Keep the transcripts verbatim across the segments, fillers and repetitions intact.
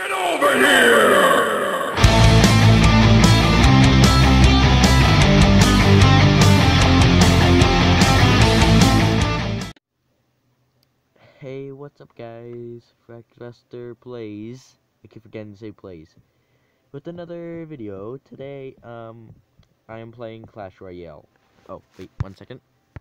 Get over here! Hey, what's up guys? Fractbuster Plays. I keep forgetting to say plays. With another video. Today, um, I am playing Clash Royale. Oh, wait, one second.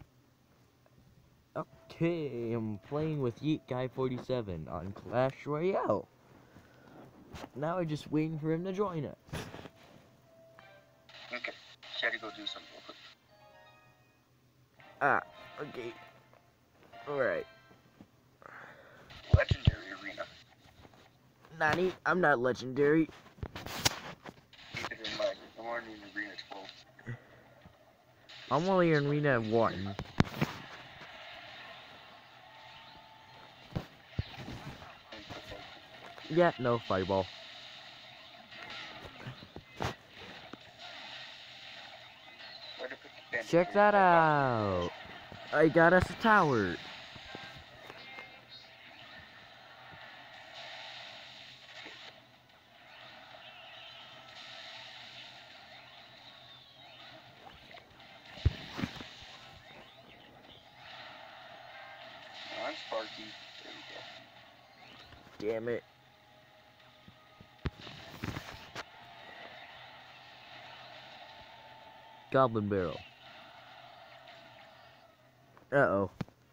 Okay, I'm playing with Yeet Guy forty-seven on Clash Royale. Now I'm just waiting for him to join us. Okay, gotta go do something real quick. Ah, okay. Alright. Legendary Arena. Nani, I'm not legendary. Neither am I. I'm already in Arena twelve. I'm only in Arena one. Yeah, no fireball. Where to put the bandit Check here? that out. I got us a tower. Oh, I'm Sparky. There we go. Damn it. Goblin barrel. Uh-oh.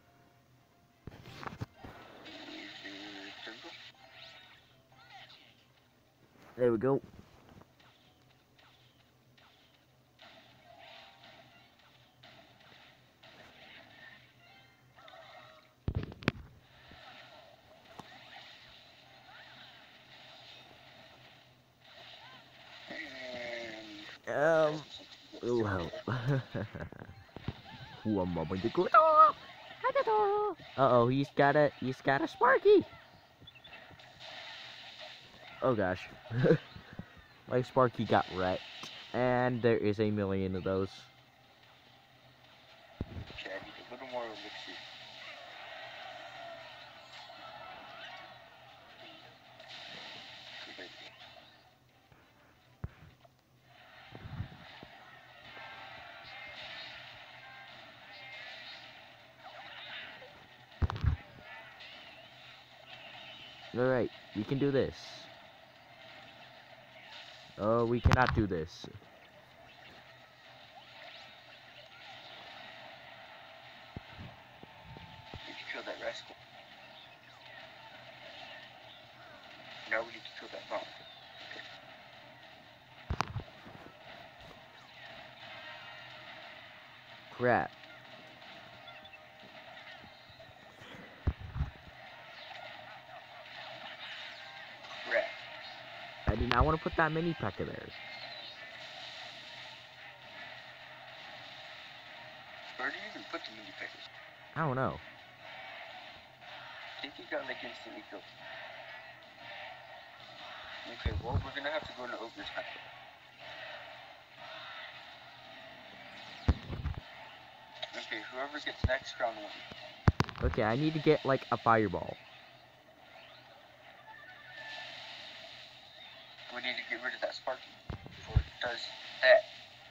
There we go. Um, oh help. Who am I going to go? Uh-oh, he's got a, he's got a Sparky. Oh gosh. My Sparky got wrecked. And there is a million of those. Okay, I need a little more elixir. There we go. Alright, we can do this. Oh, we cannot do this. Did you kill that rascal? No, we need to kill that bomb. Crap. Crap. I did not want to put that mini P.E.K.K.A there. Where do you even put the mini pickers? I don't know. I think you got like instantly killed. Okay, well, we're gonna have to go into overtime. Okay, whoever gets next round one. Okay, I need to get like a fireball. We need to get rid of that Sparky before it does that.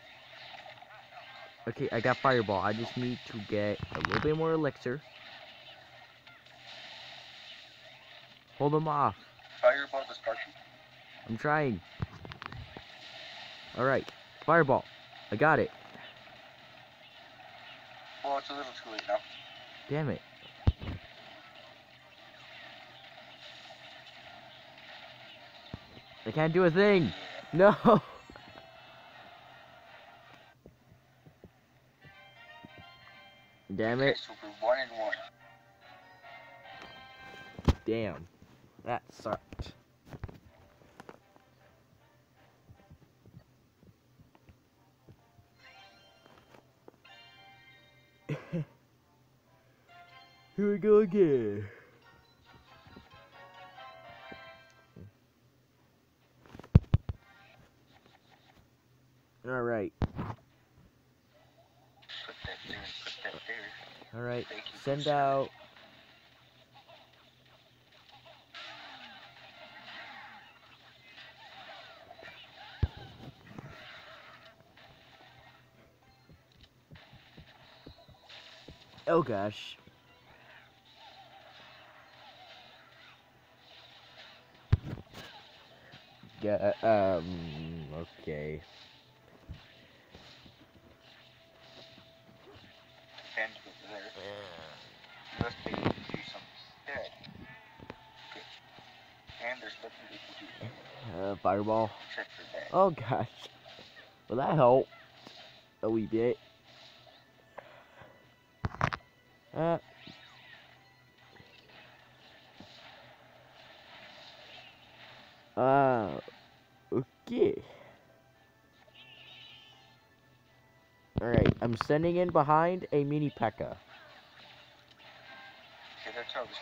Okay, I got fireball. I just need to get a little bit more elixir. Hold them off. Fireball the Sparky. I'm trying. Alright, fireball. I got it. Well, it's a little too late now. Damn it. I can't do a thing. No. Damn Okay, it. so we're one and one. Damn. That sucked. Here we go again. Alright. Put that there, put that there. Alright. Thank you, Send sir. out. Oh gosh. Yeah, um, okay. And over there. You must be able to do something. There. Okay. And there's nothing they can do. Uh, fireball. Except for that. Oh gosh. Well, that helped a wee bit. Uh. Uh. Okay. Alright, I'm sending in behind a mini P E K K A. Okay, that's how it's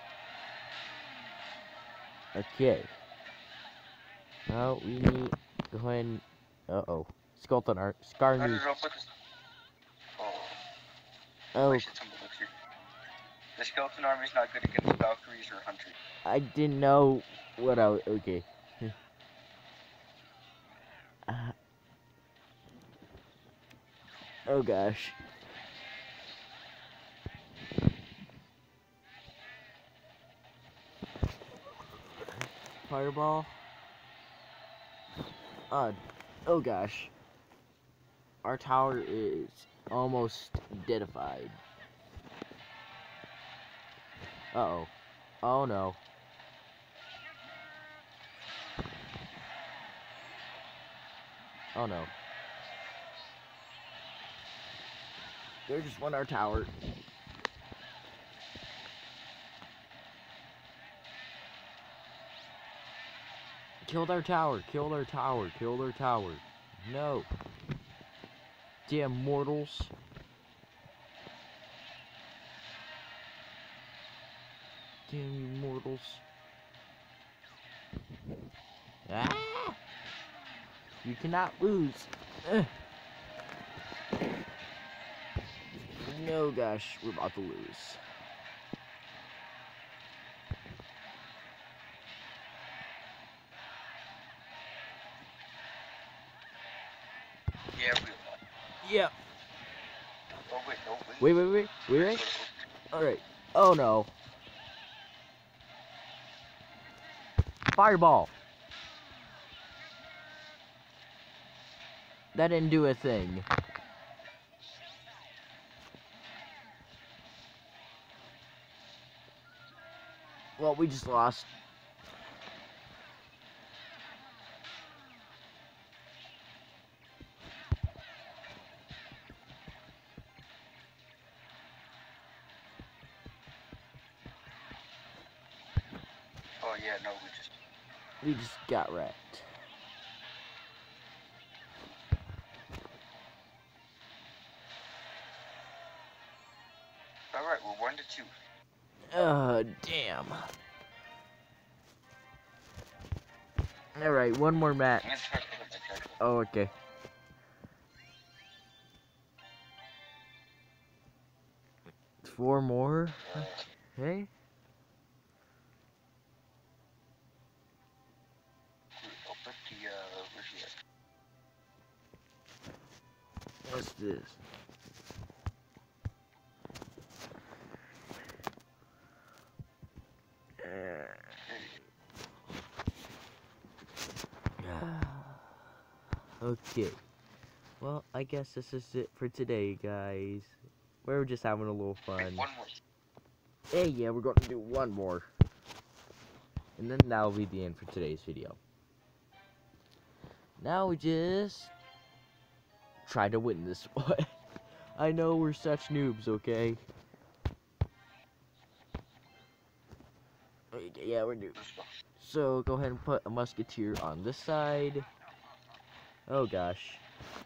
done. Okay. Now we need go ahead and uh oh. Skeleton art. Scar No, no, me. no, put this. Oh. Oh, Wasted some elixir. The skeleton army is not good against Valkyries or Hunters. I didn't know what I was. Okay. uh, oh gosh. Fireball. Uh, oh gosh. Our tower is almost deadified. Uh oh. Oh no. Oh no. They just won our tower. Killed our tower. Killed our tower. Killed our tower. No. Damn mortals. Damn you mortals. Ah! You cannot lose. Ugh. No, gosh, we're about to lose. Yeah, we will. Yep. Oh, wait, no, wait. Wait, wait, wait. Wait, wait. Alright. Oh, no. Fireball. That didn't do a thing. Well, we just lost. Oh, yeah, no, we just... We just got wrecked. Alright, we're one to two. Uh, damn. Alright, one more match. I'm gonna try to put it like that. Oh, okay. Four more? Uh, Hey? I'll put the, uh, where's he at? What's this? Okay. Well, I guess this is it for today, guys. We're just having a little fun. Wait, one more. Hey, yeah, we're going to do one more. And then that'll be the end for today's video. Now we just try to win this one. I know we're such noobs, okay? Okay, yeah, we're noobs. So go ahead and put a musketeer on this side. Oh gosh.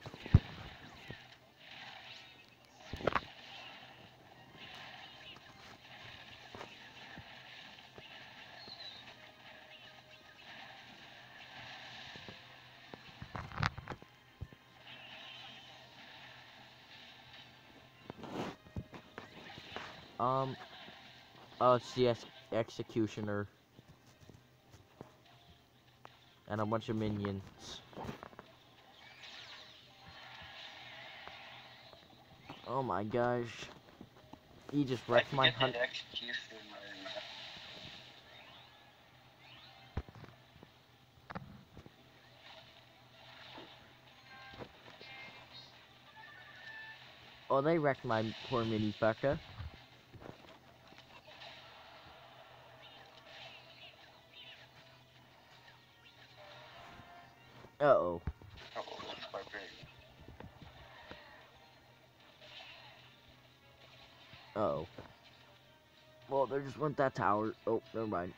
Um, oh, it's the ex executioner. And a bunch of minions. Oh my gosh. He just I wrecked can my get hunt. the X P from my arena. Oh, they wrecked my poor mini fucker. Uh-oh. Oh, that's barbarian. Uh-oh. Well, there just went that tower. Oh, never mind.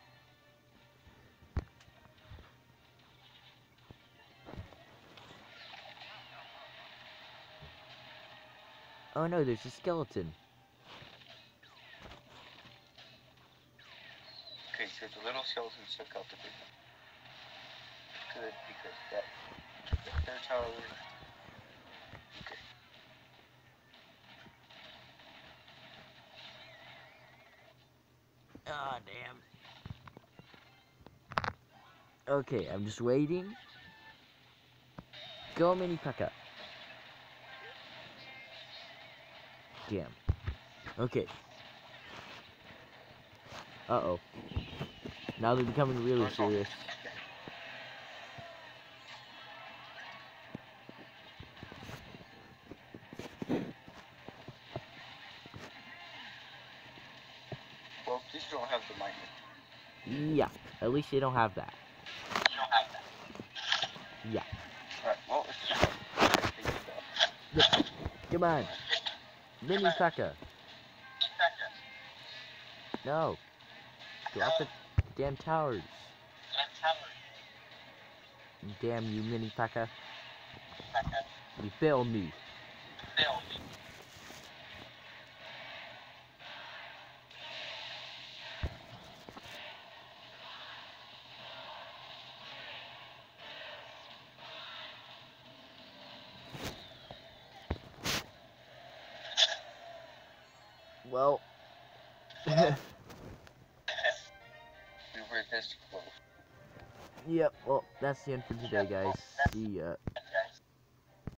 Oh no, there's a skeleton. Okay, so the little skeleton took out the big one. Good, because that the third tower. Okay. Ah, damn. Okay, I'm just waiting. Go, mini Pekka. Damn. Okay. Uh-oh. Now they're becoming really Where's all- serious. Well, at least you don't have the mine. Yeah, at least they don't have that. You don't have that. Yeah. Alright, well, it's just. Yep. Come on. Mini Pekka. No. Drop the damn towers. Damn you, mini Pekka. You failed me. Well. We were this close. Yep, well, that's the end for today, guys. See ya.